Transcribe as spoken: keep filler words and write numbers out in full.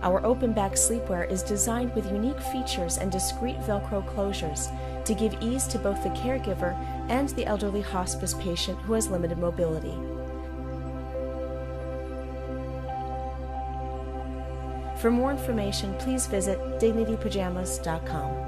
Our open-back sleepwear is designed with unique features and discreet Velcro closures to give ease to both the caregiver and the elderly hospice patient who has limited mobility. For more information, please visit dignity pajamas dot com.